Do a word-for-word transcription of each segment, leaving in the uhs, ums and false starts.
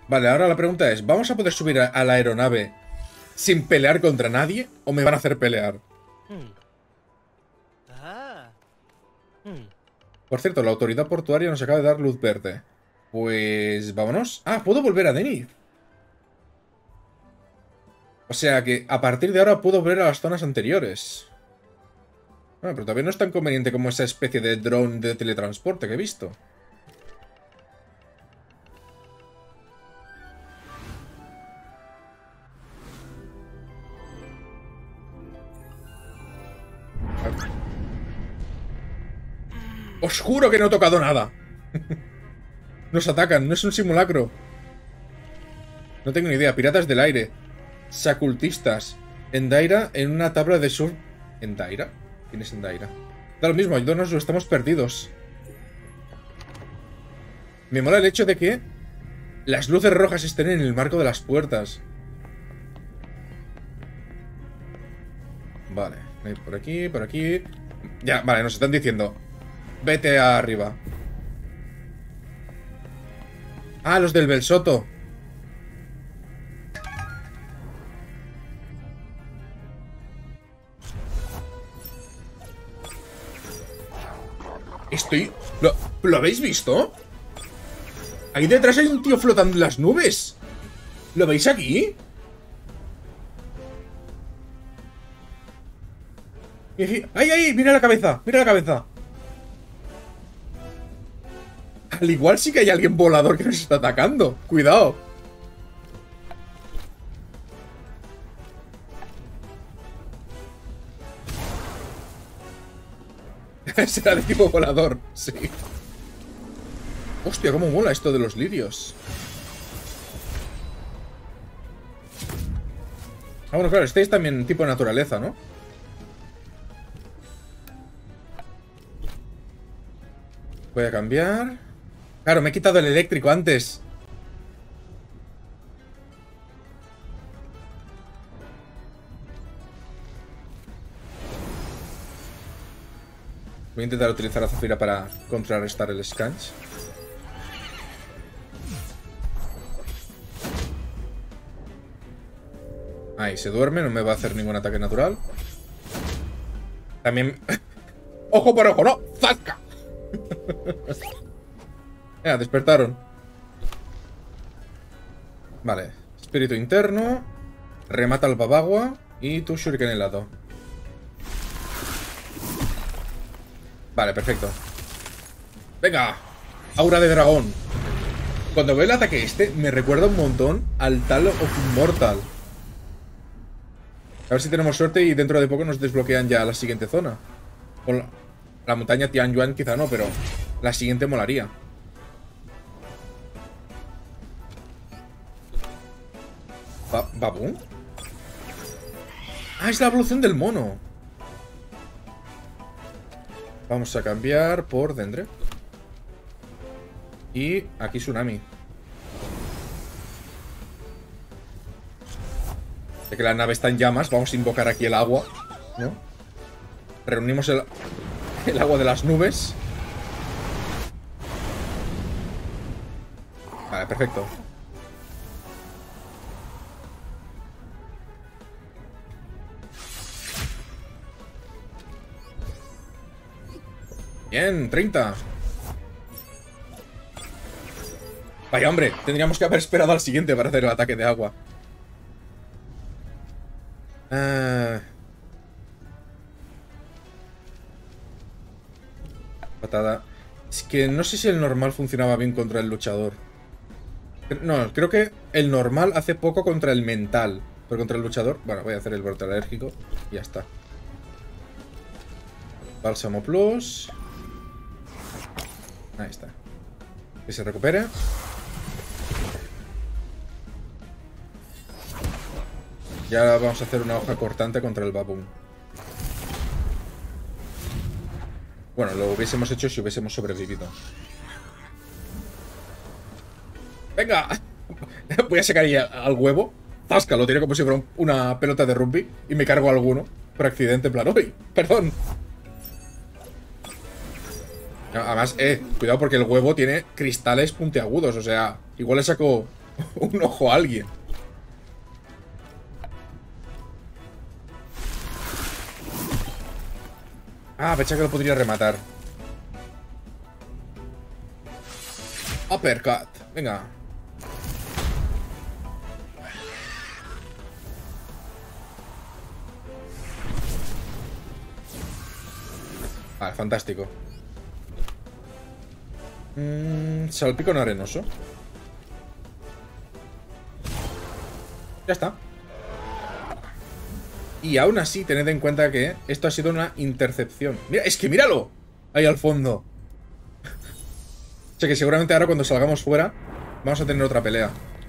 Vale, ahora la pregunta es, ¿vamos a poder subir a, a la aeronave sin pelear contra nadie? ¿O me van a hacer pelear? Hmm. Ah. Hmm. Por cierto, la autoridad portuaria nos acaba de dar luz verde. Pues vámonos. Ah, puedo volver a Denith. O sea que a partir de ahora puedo volver a las zonas anteriores. Bueno, pero todavía no es tan conveniente como esa especie de drone de teletransporte que he visto. Os juro que no he tocado nada. Nos atacan, no es un simulacro. No tengo ni idea. Piratas del aire. Sacultistas. Endaira en una tabla de surf. ¿Endaira? ¿Quién es Endaira? Da lo mismo, ayúdanos o estamos perdidos. Me mola el hecho de que las luces rojas estén en el marco de las puertas. Vale, por aquí, por aquí. Ya, vale, nos están diciendo vete arriba. Ah, los del Belsoto. Estoy... ¿Lo, ¿Lo habéis visto? Ahí detrás hay un tío flotando en las nubes. ¿Lo veis aquí? ¡Ay, ay! ¡Mira la cabeza! ¡Mira la cabeza! Al igual sí que hay alguien volador que nos está atacando. Cuidado. Será de tipo volador, sí. Hostia, cómo mola esto de los lirios. Ah, bueno, claro, estáis también tipo naturaleza, ¿no? Voy a cambiar. Claro, me he quitado el eléctrico antes. Voy a intentar utilizar a Zafira para contrarrestar el Scanch. Ahí, se duerme, no me va a hacer ningún ataque natural. También... ¡Ojo por ojo! ¡No! ¡Zasca! Ya, despertaron. Vale. Espíritu interno. Remata al babagua. Y tu shuriken helado. Vale, perfecto. ¡Venga! Aura de dragón. Cuando veo el ataque este, me recuerda un montón al Tal of Immortal. A ver si tenemos suerte y dentro de poco nos desbloquean ya la siguiente zona. Con la, la montaña Tianyuan quizá no, pero la siguiente molaría. Ba ¿Baboon? Ah, es la evolución del mono. Vamos a cambiar por Dendre. Y aquí Tsunami. De que la nave está en llamas, vamos a invocar aquí el agua, ¿no? Reunimos el, el agua de las nubes. Vale, perfecto. Bien, treinta. Vaya, hombre, tendríamos que haber esperado al siguiente para hacer el ataque de agua. Uh... Patada. Es que no sé si el normal funcionaba bien contra el luchador. No, creo que el normal hace poco contra el mental. Pero contra el luchador... Bueno, voy a hacer el brote alérgico. Y ya está. Bálsamo plus. Ahí está. Que se recupere. Ya vamos a hacer una hoja cortante contra el Baboon. Bueno, lo hubiésemos hecho si hubiésemos sobrevivido. ¡Venga! Voy a sacar ahí al huevo. Zasca, lo tiro como si fuera una pelota de rugby. Y me cargo a alguno por accidente, en plan, ¡uy! ¡Perdón! Además, eh, cuidado porque el huevo tiene cristales puntiagudos. O sea, igual le saco un ojo a alguien. Ah, pensaba que lo podría rematar. Uppercut. Venga. Vale, fantástico. Mm, salpicón arenoso. Ya está. Y aún así, tened en cuenta que esto ha sido una intercepción. Mira, es que míralo. Ahí al fondo. O sea que seguramente ahora cuando salgamos fuera vamos a tener otra pelea.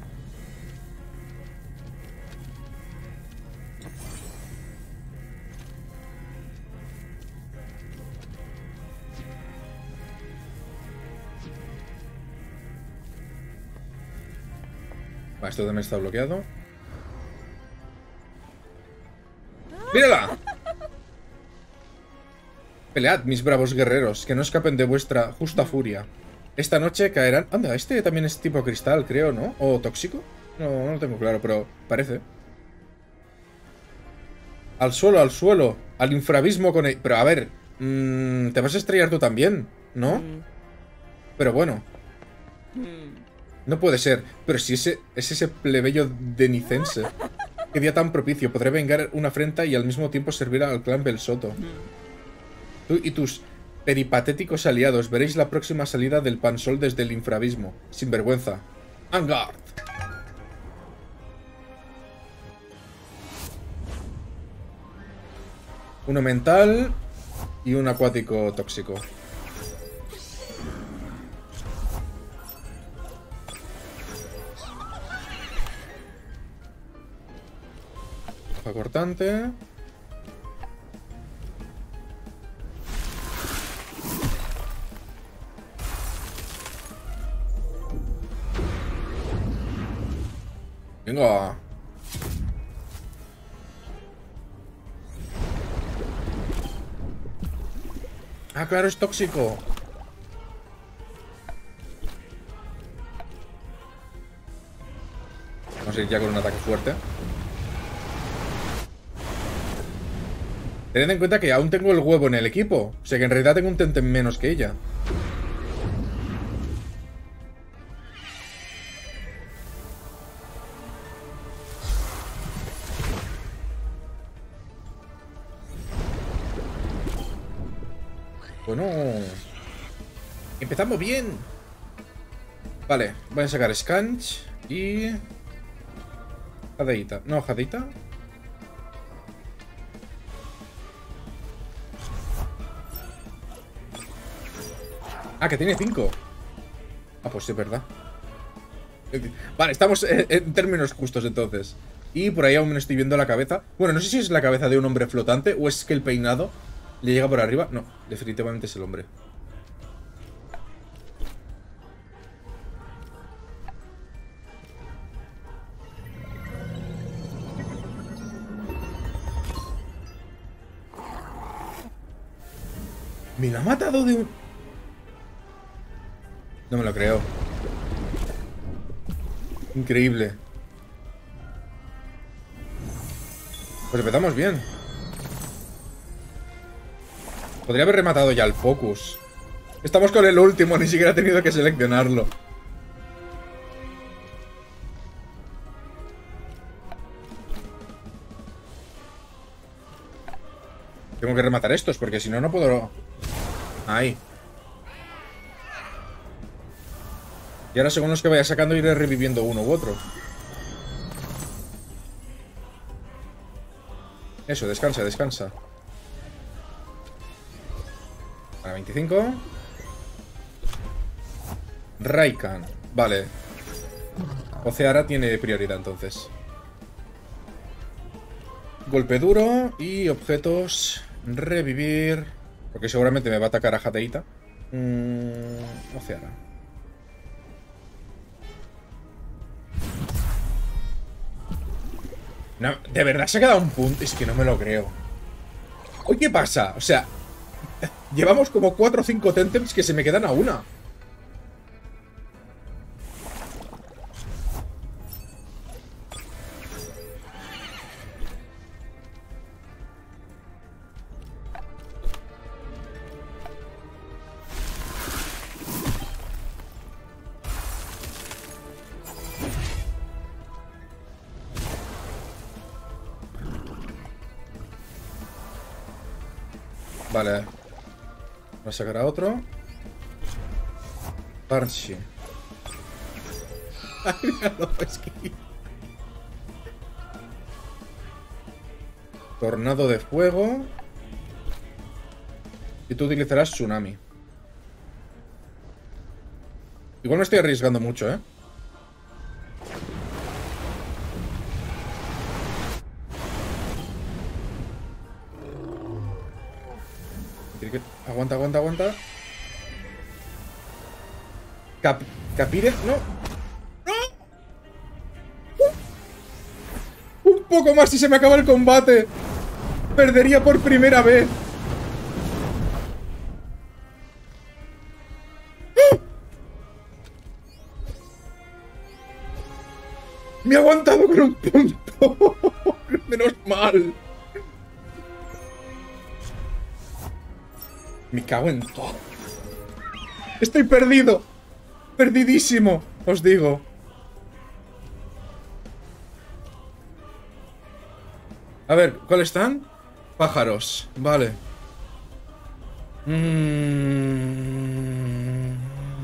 Vale, esto también está bloqueado. ¡Mírala! Pelead, mis bravos guerreros, que no escapen de vuestra justa furia. Esta noche caerán... Anda, este también es tipo cristal, creo, ¿no? ¿O tóxico? No, no lo tengo claro, pero parece. Al suelo, al suelo. Al infrabismo con... El... Pero a ver... Mmm, te vas a estrellar tú también, ¿no? Pero bueno. No puede ser. Pero si ese es ese plebeyo denicense. Qué día tan propicio. Podré vengar una afrenta y al mismo tiempo servir al clan Belsoto. Tú y tus peripatéticos aliados veréis la próxima salida del Pansol desde el infrabismo. Sin vergüenza. ¡Angard! Uno mental y un acuático tóxico. Hoja cortante. Venga. Ah, claro, es tóxico. Vamos a ir ya con un ataque fuerte. Tened en cuenta que aún tengo el huevo en el equipo. O sea que en realidad tengo un Temtem menos que ella. Bueno. Empezamos bien. Vale, voy a sacar Scanch y... Jadeita. No, Jadeita. Ah, que tiene cinco. Ah, pues sí, es verdad. Vale, estamos en términos justos entonces. Y por ahí aún estoy viendo la cabeza. Bueno, no sé si es la cabeza de un hombre flotante o es que el peinado le llega por arriba. No, definitivamente es el hombre. Me lo ha matado de un... No me lo creo. Increíble. Pues empezamos bien. Podría haber rematado ya el focus. Estamos con el último, ni siquiera he tenido que seleccionarlo. Tengo que rematar estos, porque si no, no puedo... Ahí. Y ahora según los que vaya sacando iré reviviendo uno u otro. Eso, descansa, descansa. Para veinticinco. Raikan. Vale. Oceara tiene prioridad entonces. Golpe duro y objetos. Revivir. Porque seguramente me va a atacar a Jadeita. Mm, Oceara. No, de verdad se ha quedado un punto. Es que no me lo creo. ¿Hoy qué pasa? O sea, llevamos como cuatro o cinco Temtems que se me quedan a una. Vale. Voy a sacar a otro. Parche. Ay, míralo, es que... Tornado de fuego. Y tú utilizarás tsunami. Igual me estoy arriesgando mucho, ¿eh? Aguanta, aguanta, aguanta. Cap Capire... ¡No! ¡No! ¡Uh! Un poco más y se me acaba el combate. Perdería por primera vez. ¡Ah! Me he aguantado con un punto. Menos mal. Me cago en todo. Estoy perdido. Perdidísimo, os digo. A ver, ¿cuáles están? Pájaros, vale. Mm...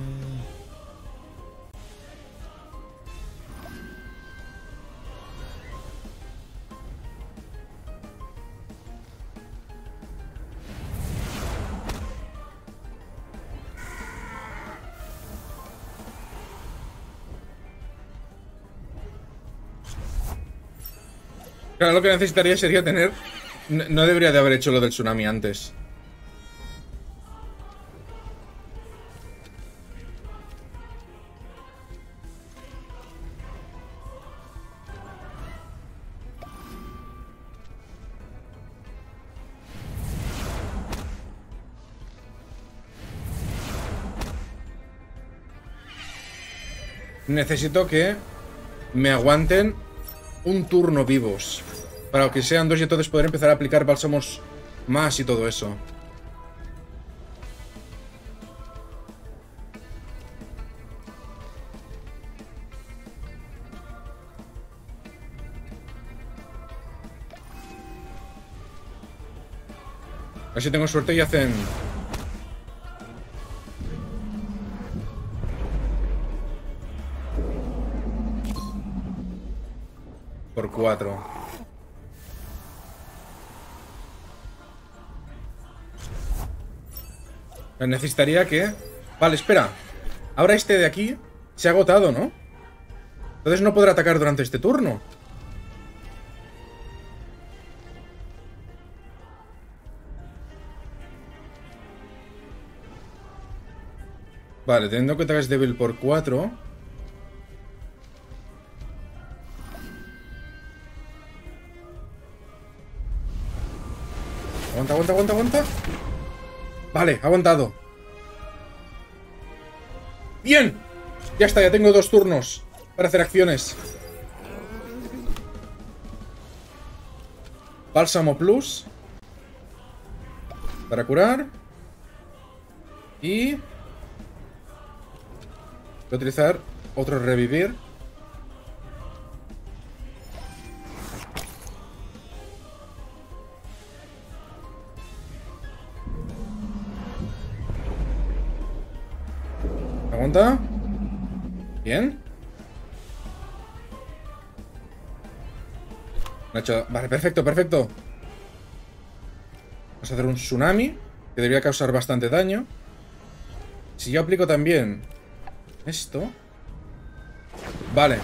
Claro, lo que necesitaría sería tener... No, no debería de haber hecho lo del tsunami antes. Necesito que me aguanten un turno vivos. Para que sean dos y entonces poder empezar a aplicar bálsamos más y todo eso. A ver si tengo suerte y hacen... Por cuatro. Necesitaría que... Vale, espera. Ahora este de aquí se ha agotado, ¿no? Entonces no podrá atacar durante este turno. Vale, teniendo en cuenta que es débil por cuatro. Aguanta, aguanta, aguanta, aguanta. Vale, aguantado. ¡Bien! Ya está, ya tengo dos turnos para hacer acciones. Bálsamo Plus. Para curar. Y... voy a utilizar otro revivir. Aguanta. Bien. Me ha hecho... Vale, perfecto, perfecto. Vamos a hacer un tsunami, que debería causar bastante daño. Si yo aplico también esto... Vale.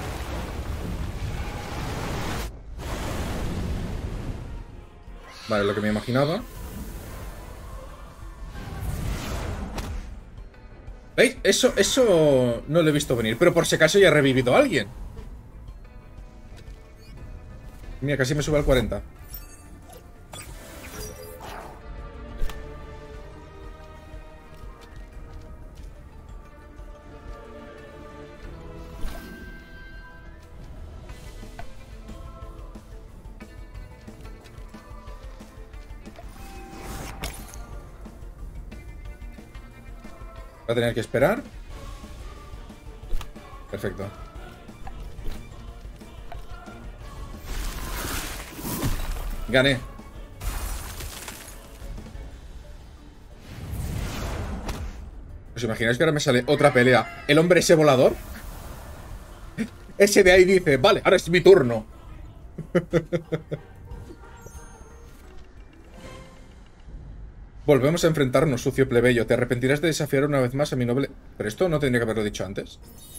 Vale, lo que me imaginaba. ¿Veis? Eso, eso no lo he visto venir. Pero por si acaso ya ha revivido a alguien. Mira, casi me sube al cuarenta. Va a tener que esperar. Perfecto. Gané. ¿Os imagináis que ahora me sale otra pelea? ¿El hombre ese volador? Ese de ahí dice, vale, ahora es mi turno. Volvemos a enfrentarnos, sucio plebeyo. Te arrepentirás de desafiar una vez más a mi noble... Pero esto no tendría que haberlo dicho antes.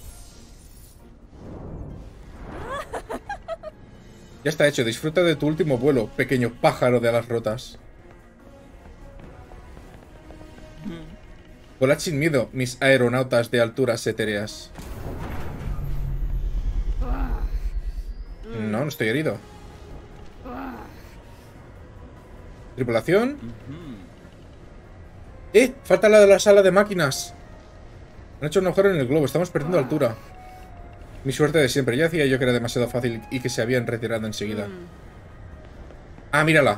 Ya está hecho. Disfruta de tu último vuelo, pequeño pájaro de alas rotas. Volad sin miedo, mis aeronautas de alturas etéreas. No, no estoy herido. Tripulación. ¡Eh! Falta la de la sala de máquinas. Han hecho un agujero en el globo. Estamos perdiendo altura. Mi suerte de siempre. Ya decía yo que era demasiado fácil y que se habían retirado enseguida. Ah, mírala.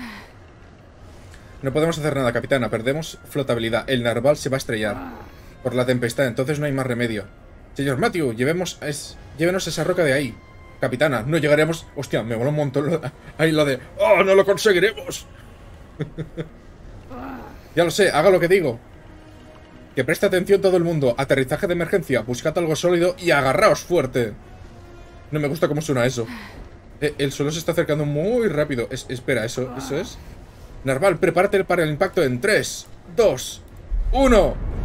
No podemos hacer nada, capitana. Perdemos flotabilidad. El narval se va a estrellar por la tempestad. Entonces no hay más remedio. Señor Matthew, llevemos es, llévenos esa roca de ahí. Capitana, no llegaremos... Hostia, me mola un montón lo, ahí lo de... ¡Oh, no lo conseguiremos! Ya lo sé, haga lo que digo. Que preste atención todo el mundo. Aterrizaje de emergencia. Buscad algo sólido y agarraos fuerte. No me gusta cómo suena eso. Eh, el suelo se está acercando muy rápido. Es, espera, ¿eso, ¿eso es? Narval, prepárate para el impacto en tres, dos, uno...